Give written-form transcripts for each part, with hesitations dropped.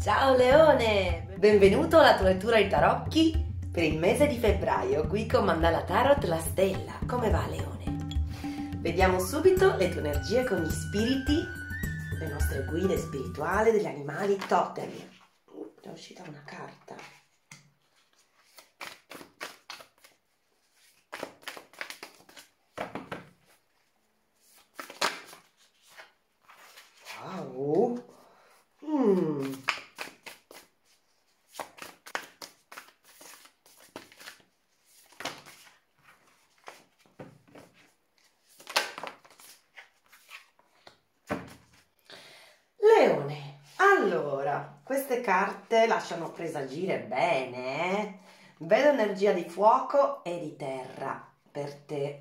Ciao Leone! Benvenuto alla tua lettura di tarocchi per il mese di febbraio, qui con Mandala Tarot la stella. Come va Leone? Vediamo subito le tue energie con gli spiriti, le nostre guide spirituali, degli animali totem. È uscita una carta. Wow! Leone, allora, queste carte lasciano presagire bene, eh? Vedo energia di fuoco e di terra per te.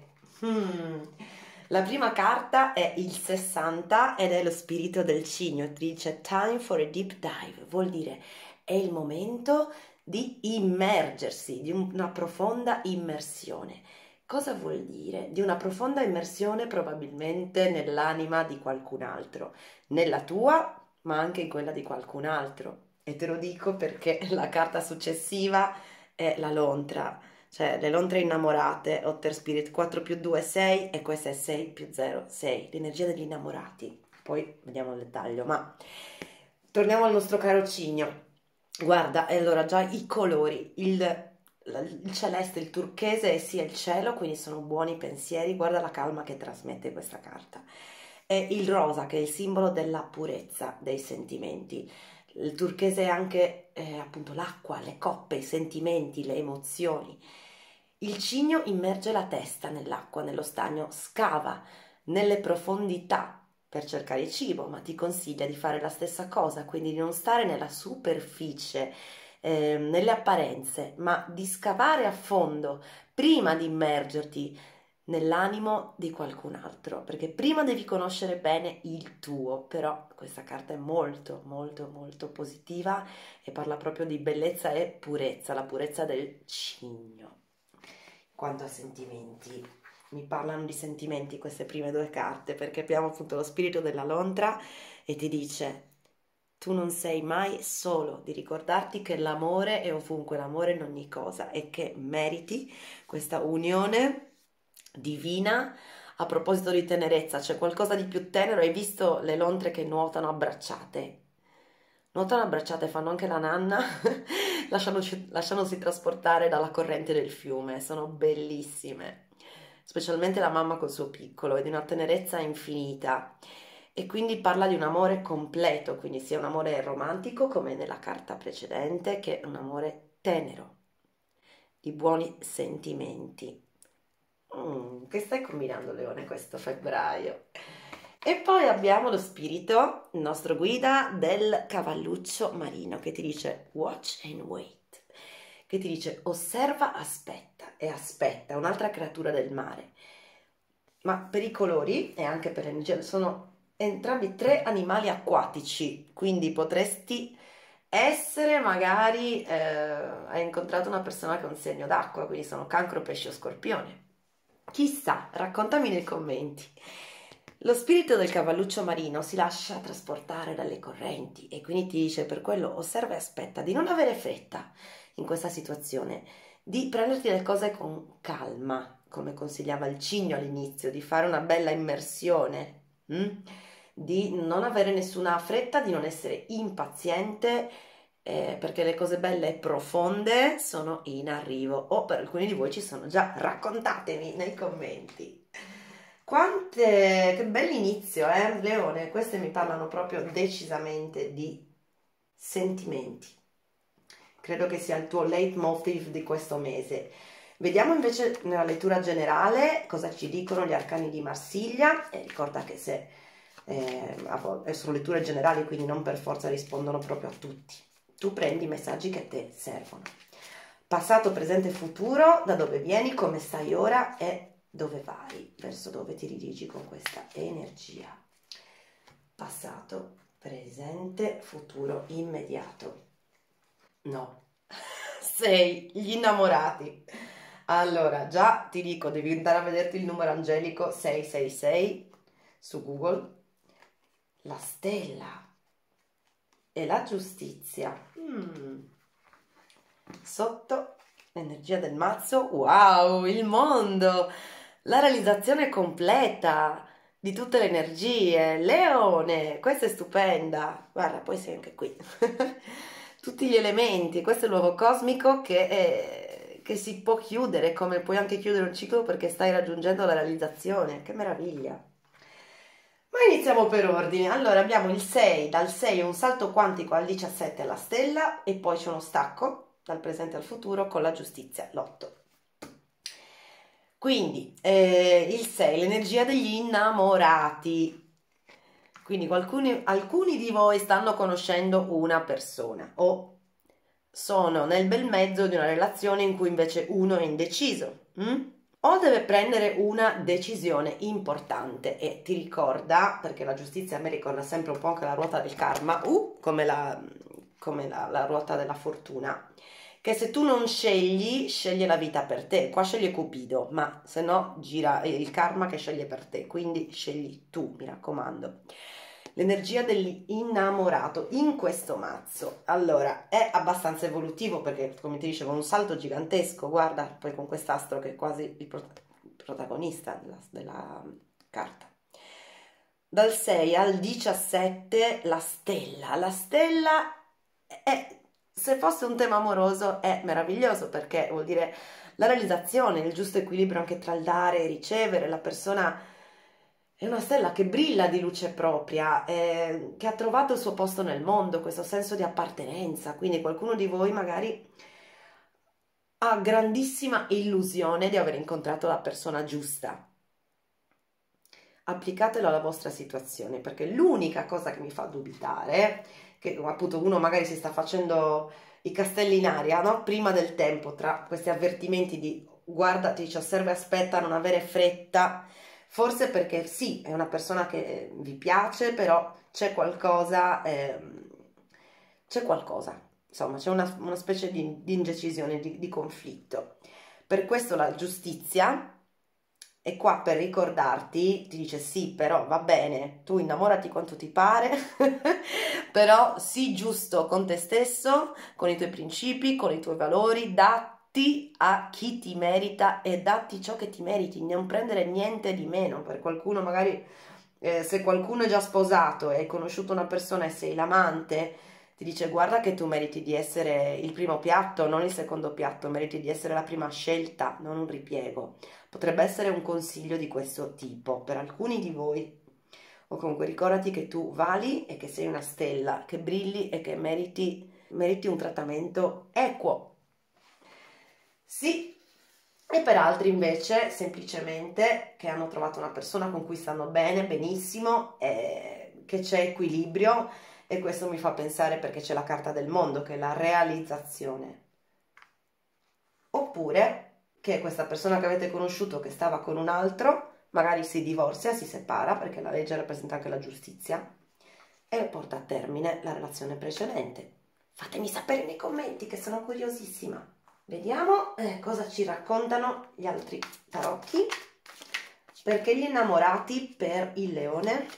La prima carta è il 60 ed è lo spirito del cigno, ti dice time for a deep dive, vuol dire è il momento di immergersi, di una profonda immersione. Cosa vuol dire? Di una profonda immersione probabilmente nell'anima di qualcun altro, nella tua, ma anche in quella di qualcun altro. E te lo dico perché la carta successiva è la lontra, cioè le lontre innamorate, Otter Spirit 4 più 2 6 e questa è 6 più 0 6, l'energia degli innamorati. Poi vediamo il dettaglio, ma torniamo al nostro caro cigno. Guarda, e allora già i colori, il celeste, il turchese e sia il cielo, quindi sono buoni pensieri, guarda la calma che trasmette questa carta. E il rosa che è il simbolo della purezza dei sentimenti. Il turchese è anche appunto l'acqua, le coppe, i sentimenti, le emozioni. Il cigno immerge la testa nell'acqua, nello stagno, scava nelle profondità per cercare il cibo, ma ti consiglia di fare la stessa cosa, quindi di non stare nella superficie, nelle apparenze, ma di scavare a fondo prima di immergerti nell'animo di qualcun altro, perché prima devi conoscere bene il tuo. Però questa carta è molto molto molto positiva e parla proprio di bellezza e purezza, la purezza del cigno. Quanto a sentimenti, mi parlano di sentimenti queste prime due carte, perché abbiamo appunto lo spirito della lontra e ti dice tu non sei mai solo, di ricordarti che l'amore è ovunque, l'amore in ogni cosa e che meriti questa unione divina. A proposito di tenerezza, c'è qualcosa di più tenero? Hai visto le lontre che nuotano abbracciate? Nuotano abbracciate, fanno anche la nanna, lasciandosi trasportare dalla corrente del fiume, sono bellissime, specialmente la mamma col suo piccolo, è di una tenerezza infinita e quindi parla di un amore completo, quindi sia un amore romantico come nella carta precedente, che un amore tenero, di buoni sentimenti. Che stai combinando, Leone, questo febbraio? E poi abbiamo lo spirito, il nostro guida, del cavalluccio marino, che ti dice watch and wait, che ti dice osserva, aspetta e aspetta, un'altra creatura del mare. Ma per i colori e anche per l'energia sono entrambi tre animali acquatici, quindi potresti essere magari hai incontrato una persona che ha un segno d'acqua, quindi sono cancro, pesce o scorpione. Chissà, raccontami nei commenti. Lo spirito del cavalluccio marino si lascia trasportare dalle correnti e quindi ti dice per quello osserva e aspetta, di non avere fretta in questa situazione, di prenderti le cose con calma, come consigliava il cigno all'inizio, di fare una bella immersione, di non avere nessuna fretta, di non essere impaziente, perché le cose belle e profonde sono in arrivo, o per alcuni di voi ci sono già, raccontatemi nei commenti. Che bell'inizio, Leone, queste mi parlano proprio decisamente di sentimenti. Credo che sia il tuo leitmotiv di questo mese. Vediamo invece nella lettura generale cosa ci dicono gli arcani di Marsiglia, e ricorda che se sono letture generali, quindi non per forza rispondono proprio a tutti. Tu prendi i messaggi che a te servono. Passato, presente, futuro, da dove vieni, come stai ora e dove vai, verso dove ti dirigi con questa energia. Passato, presente, futuro, immediato. No, sei gli innamorati. Allora, già ti dico, devi andare a vederti il numero angelico 666 su Google. La stella. e la giustizia. Sotto l'energia del mazzo, wow, il mondo, la realizzazione completa di tutte le energie, Leone, questa è stupenda, guarda, poi sei anche qui, tutti gli elementi, questo è il nuovo cosmico che si può chiudere, come puoi anche chiudere un ciclo perché stai raggiungendo la realizzazione, che meraviglia. Ma iniziamo per ordine. Allora abbiamo il 6, dal 6 un salto quantico al 17 alla stella e poi c'è uno stacco dal presente al futuro con la giustizia, l'8. Quindi il 6, l'energia degli innamorati. Quindi alcuni di voi stanno conoscendo una persona o sono nel bel mezzo di una relazione in cui invece uno è indeciso. O deve prendere una decisione importante e ti ricorda, perché la giustizia a me ricorda sempre un po' anche la ruota del karma, come la ruota della fortuna, che se tu non scegli, sceglie la vita per te. Qua sceglie Cupido, ma se no gira il karma che sceglie per te, quindi scegli tu, mi raccomando. L'energia dell'innamorato in questo mazzo, allora, è abbastanza evolutivo perché, come ti dicevo, un salto gigantesco, guarda, poi con quest'astro che è quasi il protagonista della carta. Dal 6 al 17 la stella è, se fosse un tema amoroso è meraviglioso perché vuol dire la realizzazione, il giusto equilibrio anche tra il dare e ricevere, la persona è una stella che brilla di luce propria, che ha trovato il suo posto nel mondo, questo senso di appartenenza, quindi qualcuno di voi magari ha grandissima illusione di aver incontrato la persona giusta. Applicatelo alla vostra situazione, perché l'unica cosa che mi fa dubitare, che appunto uno magari si sta facendo i castelli in aria, no? Prima del tempo, tra questi avvertimenti di guardati, ci osserva e aspetta, non avere fretta, forse perché sì, è una persona che vi piace, però c'è qualcosa, insomma, c'è una specie di indecisione, di conflitto. Per questo la giustizia è qua per ricordarti, ti dice sì, però va bene, tu innamorati quanto ti pare, però sii giusto con te stesso, con i tuoi principi, con i tuoi valori, datti a chi ti merita e datti ciò che ti meriti, non prendere niente di meno. Per qualcuno magari, se qualcuno è già sposato e hai conosciuto una persona e sei l'amante, ti dice guarda che tu meriti di essere il primo piatto, non il secondo piatto, meriti di essere la prima scelta, non un ripiego. Potrebbe essere un consiglio di questo tipo per alcuni di voi, o comunque ricordati che tu vali e che sei una stella, che brilli e che meriti un trattamento equo. Sì, e per altri invece semplicemente che hanno trovato una persona con cui stanno bene, benissimo, che c'è equilibrio e questo mi fa pensare perché c'è la carta del mondo che è la realizzazione. Oppure che questa persona che avete conosciuto che stava con un altro magari si divorzia, si separa perché la legge rappresenta anche la giustizia e porta a termine la relazione precedente. Fatemi sapere nei commenti che sono curiosissima. Vediamo cosa ci raccontano gli altri tarocchi. Perché gli innamorati per il leone?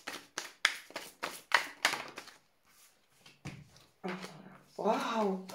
Wow!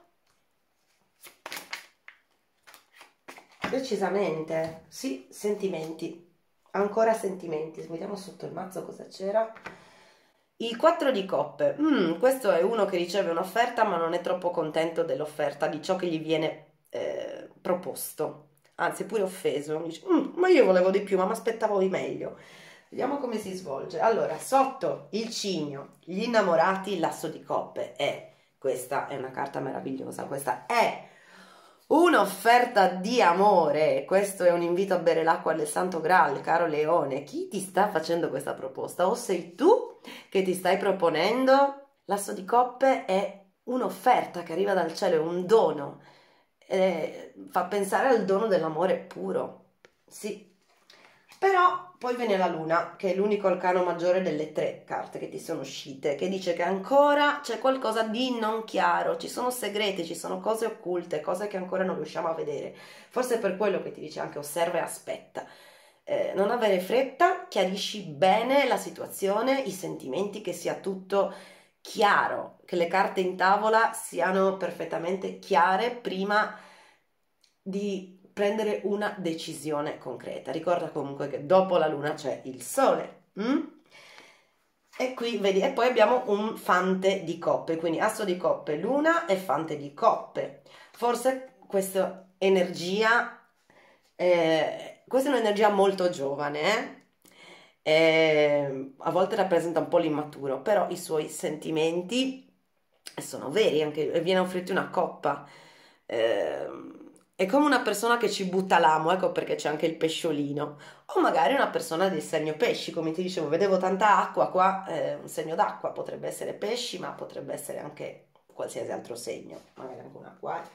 Decisamente, sì, sentimenti, ancora sentimenti. Vediamo sotto il mazzo cosa c'era. Il 4 di coppe, questo è uno che riceve un'offerta ma non è troppo contento dell'offerta, di ciò che gli viene proposto, anzi è pure offeso, dice, ma io volevo di più, ma mi aspettavo di meglio. Vediamo come si svolge. Allora, sotto il cigno, gli innamorati, l'asso di coppe, questa è una carta meravigliosa, questa è un'offerta di amore, questo è un invito a bere l'acqua del Santo Graal, caro Leone. Chi ti sta facendo questa proposta? O sei tu che ti stai proponendo? L'asso di coppe è un'offerta che arriva dal cielo, è un dono, fa pensare al dono dell'amore puro, sì. Però poi viene la luna, che è l'unico arcano maggiore delle 3 carte che ti sono uscite, che dice che ancora c'è qualcosa di non chiaro, ci sono segreti, ci sono cose occulte, cose che ancora non riusciamo a vedere. Forse è per quello che ti dice anche osserva e aspetta. Non avere fretta, chiarisci bene la situazione, i sentimenti, che sia tutto chiaro, che le carte in tavola siano perfettamente chiare prima di prendere una decisione concreta. Ricorda comunque che dopo la luna c'è il sole. E qui vedi, e poi abbiamo un fante di coppe, quindi asso di coppe, luna e fante di coppe. Forse questa energia, questa è un'energia molto giovane, a volte rappresenta un po' l'immaturo, però i suoi sentimenti sono veri, anche viene a offrirti una coppa. È come una persona che ci butta l'amo, ecco perché c'è anche il pesciolino. O magari una persona del segno pesci, come ti dicevo, vedevo tanta acqua qua, un segno d'acqua, potrebbe essere pesci, ma potrebbe essere anche qualsiasi altro segno, magari anche un acquario.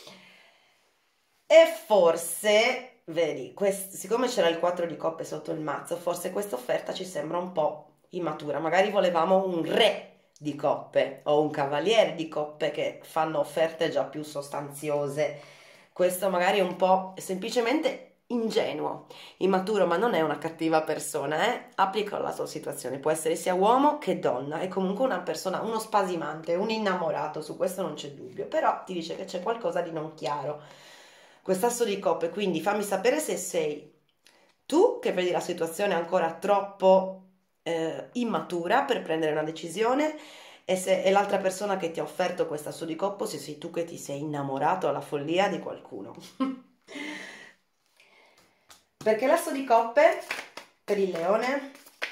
E forse, vedi, siccome c'era il 4 di coppe sotto il mazzo, forse questa offerta ci sembra un po' immatura. Magari volevamo un re di coppe o un cavaliere di coppe che fanno offerte già più sostanziose. Questo magari è un po' semplicemente ingenuo, immaturo, ma non è una cattiva persona, applica alla sua situazione, può essere sia uomo che donna, è comunque una persona, uno spasimante, un innamorato, su questo non c'è dubbio, però ti dice che c'è qualcosa di non chiaro. Quest'asso di coppe, quindi fammi sapere se sei tu che vedi la situazione ancora troppo immatura per prendere una decisione e se è l'altra persona che ti ha offerto questo asso di coppe, se sei tu che ti sei innamorato alla follia di qualcuno. Perché l'asso di coppe per il leone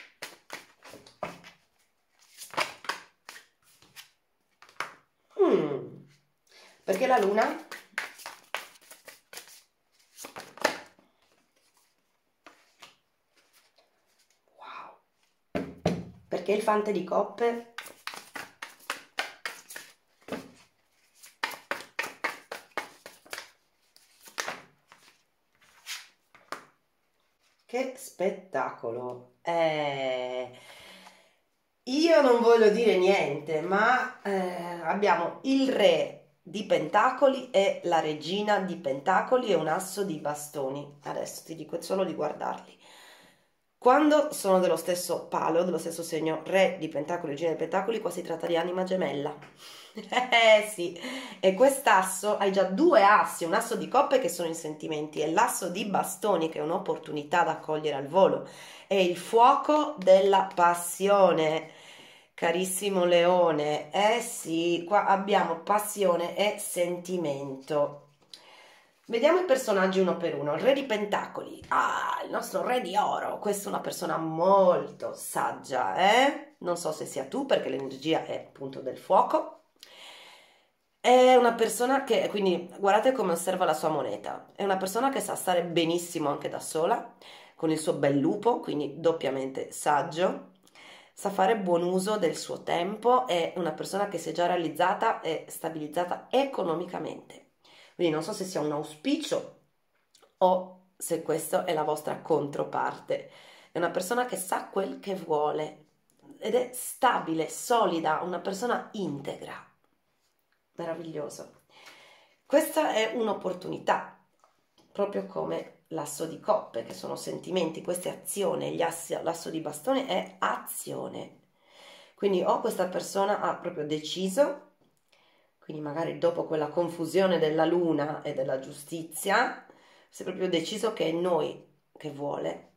perché la luna perché il fante di coppe che spettacolo! Io non voglio dire niente, ma abbiamo il re di pentacoli e la regina di pentacoli e un asso di bastoni. Adesso ti dico solo di guardarli. Quando sono dello stesso palo, dello stesso segno, re di pentacoli, regina di pentacoli, qua si tratta di anima gemella. Sì, e quest'asso, hai già due assi, un asso di coppe che sono i sentimenti e l'asso di bastoni che è un'opportunità da cogliere al volo, è il fuoco della passione, carissimo leone. Sì, qua abbiamo passione e sentimento. Vediamo i personaggi uno per uno. Il re di pentacoli, il nostro re di oro. Questa è una persona molto saggia, non so se sia tu perché l'energia è appunto del fuoco. È una persona che, quindi guardate come osserva la sua moneta, è una persona che sa stare benissimo anche da sola, con il suo bel lupo, quindi doppiamente saggio, sa fare buon uso del suo tempo, è una persona che si è già realizzata e stabilizzata economicamente. Quindi non so se sia un auspicio o se questa è la vostra controparte. È una persona che sa quel che vuole ed è stabile, solida, una persona integra. Meraviglioso. Questa è un'opportunità, proprio come l'asso di coppe, che sono sentimenti, queste azioni, l'asso di bastone è azione. Quindi o questa persona ha proprio deciso, quindi magari dopo quella confusione della luna e della giustizia, si è proprio deciso che è noi che vuole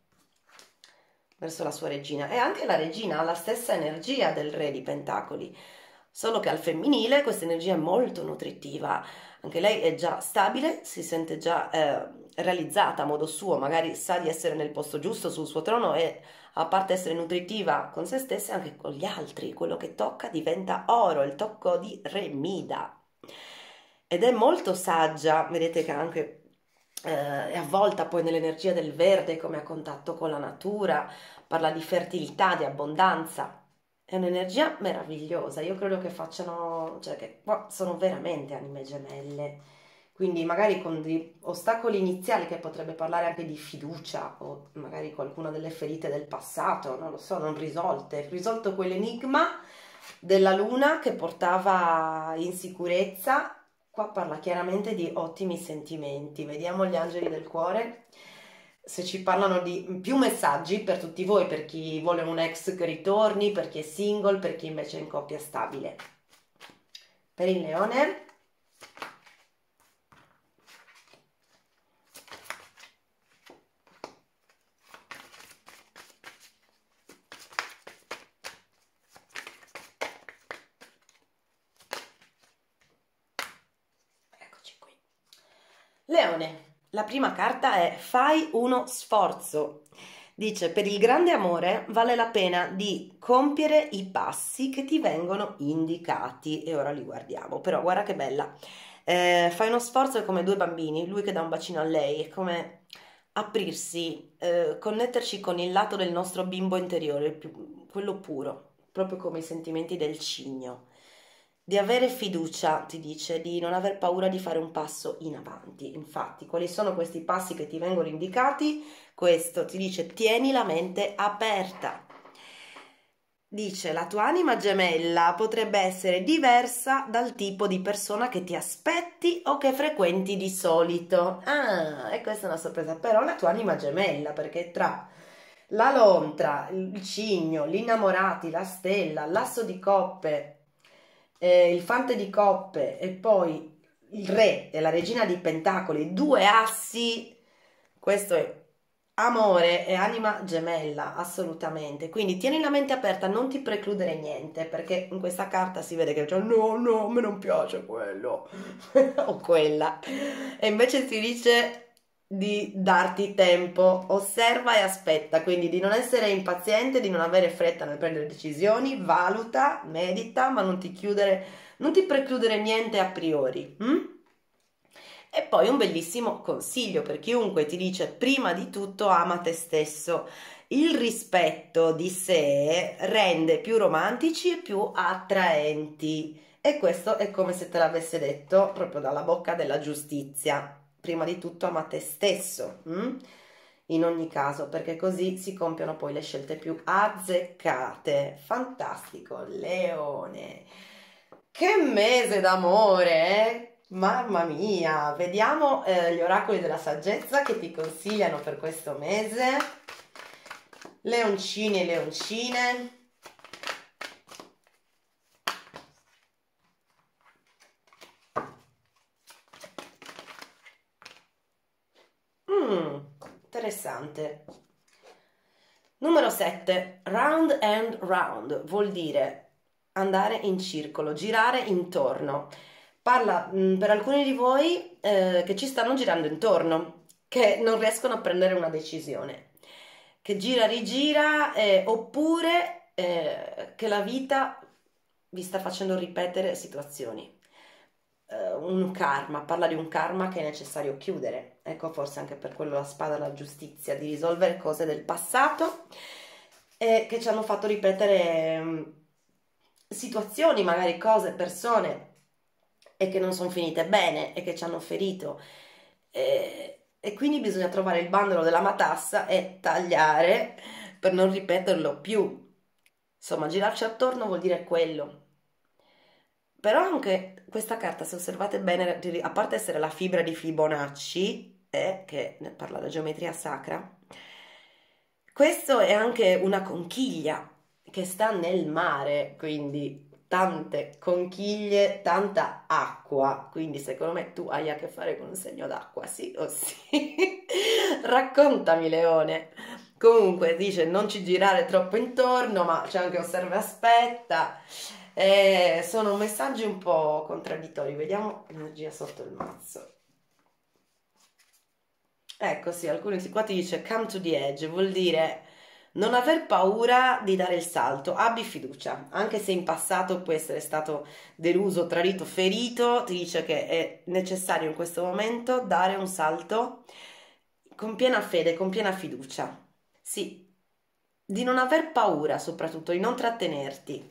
verso la sua regina. E anche la regina ha la stessa energia del re di pentacoli, solo che al femminile questa energia è molto nutritiva, anche lei è già stabile, si sente già realizzata a modo suo, magari sa di essere nel posto giusto sul suo trono e a parte essere nutritiva con se stessa anche con gli altri, quello che tocca diventa oro, il tocco di Remida. Ed è molto saggia, vedete che anche è avvolta poi nell'energia del verde come a contatto con la natura, parla di fertilità, di abbondanza. È un'energia meravigliosa, io credo che facciano, cioè che sono veramente anime gemelle, quindi magari con degli ostacoli iniziali che potrebbe parlare anche di fiducia o magari qualcuna delle ferite del passato, non lo so, non risolto quell'enigma della luna che portava insicurezza. Qua parla chiaramente di ottimi sentimenti, vediamo gli angeli del cuore. se ci parlano di più messaggi per tutti voi, per chi vuole un ex che ritorni, per chi è single, per chi invece è in coppia stabile. Per il leone, eccoci qui. Leone, la prima carta è fai uno sforzo. Dice, per il grande amore vale la pena di compiere i passi che ti vengono indicati. E ora li guardiamo, però guarda che bella. Fai uno sforzo, è come due bambini, lui che dà un bacino a lei, è come aprirsi, connetterci con il lato del nostro bimbo interiore, quello puro, proprio come i sentimenti del cigno. Di avere fiducia, ti dice, di non aver paura di fare un passo in avanti. Infatti, quali sono questi passi che ti vengono indicati? Questo ti dice, tieni la mente aperta. Dice, la tua anima gemella potrebbe essere diversa dal tipo di persona che ti aspetti o che frequenti di solito. Ah, e questa è una sorpresa, però la tua anima gemella, perché tra la lontra, il cigno, gli innamorati, la stella, l'asso di coppe, il fante di coppe e poi il re e la regina di pentacoli, due assi, questo è amore e anima gemella, assolutamente. Quindi tieni la mente aperta, non ti precludere niente, perché in questa carta si vede che dice no, a me non piace quello o quella, e invece si dice di darti tempo, osserva e aspetta, quindi di non essere impaziente, di non avere fretta nel prendere decisioni, valuta, medita, ma non ti precludere niente a priori. E poi un bellissimo consiglio per chiunque ti dice prima di tutto ama te stesso. Il rispetto di sé rende più romantici e più attraenti. E questo è come se te l'avesse detto proprio dalla bocca della giustizia. Prima di tutto ama te stesso, in ogni caso, perché così si compiono poi le scelte più azzeccate. Fantastico, Leone! Che mese d'amore, eh? Mamma mia! Vediamo gli oracoli della saggezza che ti consigliano per questo mese. Leoncini e leoncine. Interessante. Numero 7, round and round, vuol dire andare in circolo, girare intorno. Parla per alcuni di voi che ci stanno girando intorno, che non riescono a prendere una decisione, che gira, rigira, oppure che la vita vi sta facendo ripetere situazioni. Un karma, parla di un karma che è necessario chiudere, ecco, forse anche per quello la spada della giustizia, di risolvere cose del passato che ci hanno fatto ripetere situazioni, magari cose, persone e che non sono finite bene e che ci hanno ferito, e quindi bisogna trovare il bandolo della matassa e tagliare per non ripeterlo più. Insomma, girarci attorno vuol dire quello. Però anche questa carta, se osservate bene, a parte essere la fibra di Fibonacci, che ne parla la geometria sacra, questo è anche una conchiglia che sta nel mare, quindi tante conchiglie, tanta acqua, quindi secondo me tu hai a che fare con un segno d'acqua, sì o sì? Raccontami, Leone. Comunque dice non ci girare troppo intorno, ma c'è anche osserva e aspetta. Sono messaggi un po' contraddittori. Vediamo l'energia sotto il mazzo. Ecco, sì, alcuni qua ti dice come to the edge, vuol dire non aver paura di dare il salto, abbi fiducia, anche se in passato può essere stato deluso, tradito, ferito, ti dice che è necessario in questo momento dare un salto con piena fede, con piena fiducia. Sì, di non aver paura soprattutto, di non trattenerti.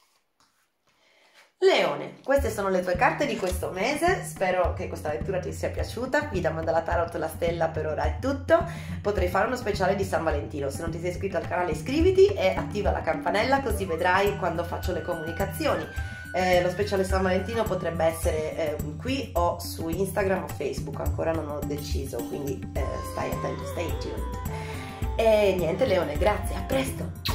Leone, queste sono le tue carte di questo mese, spero che questa lettura ti sia piaciuta. Qui da Mandala Tarot la stella per ora è tutto, potrei fare uno speciale di San Valentino, se non ti sei iscritto al canale iscriviti e attiva la campanella così vedrai quando faccio le comunicazioni. Lo speciale San Valentino potrebbe essere qui o su Instagram o Facebook, ancora non ho deciso, quindi stai attento, stay tuned. E niente Leone, grazie, a presto!